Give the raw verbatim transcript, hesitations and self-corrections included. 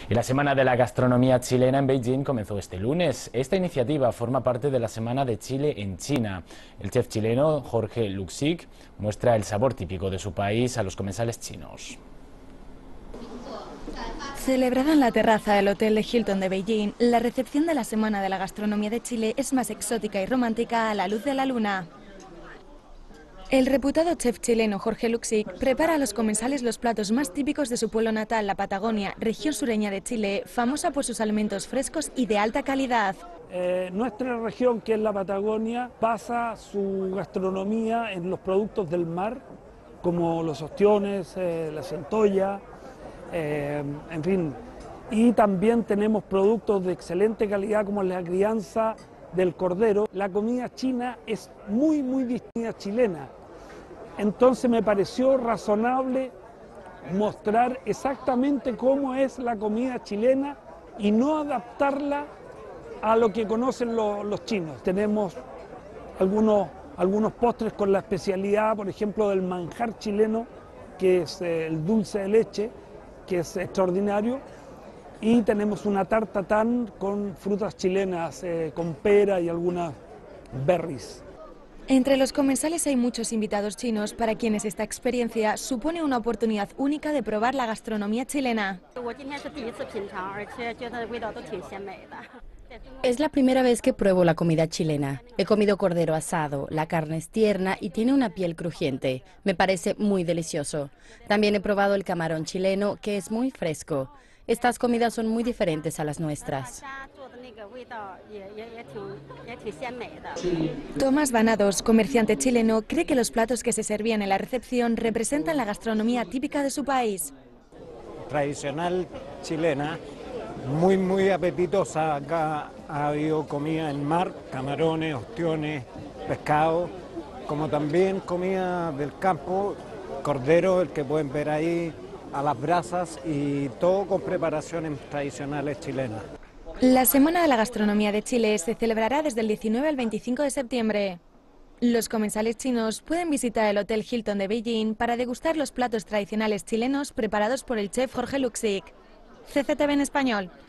Y la Semana de la Gastronomía Chilena en Beijing comenzó este lunes. Esta iniciativa forma parte de la Semana de Chile en China. El chef chileno Jorge Luksic muestra el sabor típico de su país a los comensales chinos. Celebrada en la terraza del Hotel Hilton de Beijing, la recepción de la Semana de la Gastronomía de Chile es más exótica y romántica a la luz de la luna. El reputado chef chileno Jorge Luksic prepara a los comensales los platos más típicos de su pueblo natal, la Patagonia, región sureña de Chile, famosa por sus alimentos frescos y de alta calidad. Eh, nuestra región, que es la Patagonia, basa su gastronomía en los productos del mar, como los ostiones, eh, la centolla, eh, en fin. Y también tenemos productos de excelente calidad como la crianza del cordero. La comida china es muy, muy distinta chilena. Entonces me pareció razonable mostrar exactamente cómo es la comida chilena y no adaptarla a lo que conocen los, los chinos. Tenemos algunos, algunos postres con la especialidad, por ejemplo, del manjar chileno, que es eh, el dulce de leche, que es extraordinario. Y tenemos una tarta tan con frutas chilenas, eh, con pera y algunas berries. Entre los comensales hay muchos invitados chinos para quienes esta experiencia supone una oportunidad única de probar la gastronomía chilena. Es la primera vez que pruebo la comida chilena. He comido cordero asado, la carne es tierna y tiene una piel crujiente. Me parece muy delicioso. También he probado el camarón chileno, que es muy fresco. Estas comidas son muy diferentes a las nuestras. Tomás Banados, comerciante chileno, cree que los platos que se servían en la recepción representan la gastronomía típica de su país. Tradicional chilena, muy muy apetitosa. Acá ha habido comida en mar, camarones, ostiones, pescado, como también comida del campo, cordero, el que pueden ver ahí, a las brasas, y todo con preparaciones tradicionales chilenas. La Semana de la Gastronomía de Chile se celebrará desde el diecinueve al veinticinco de septiembre. Los comensales chinos pueden visitar el Hotel Hilton de Beijing para degustar los platos tradicionales chilenos preparados por el chef Jorge Luksic. C C T V en español.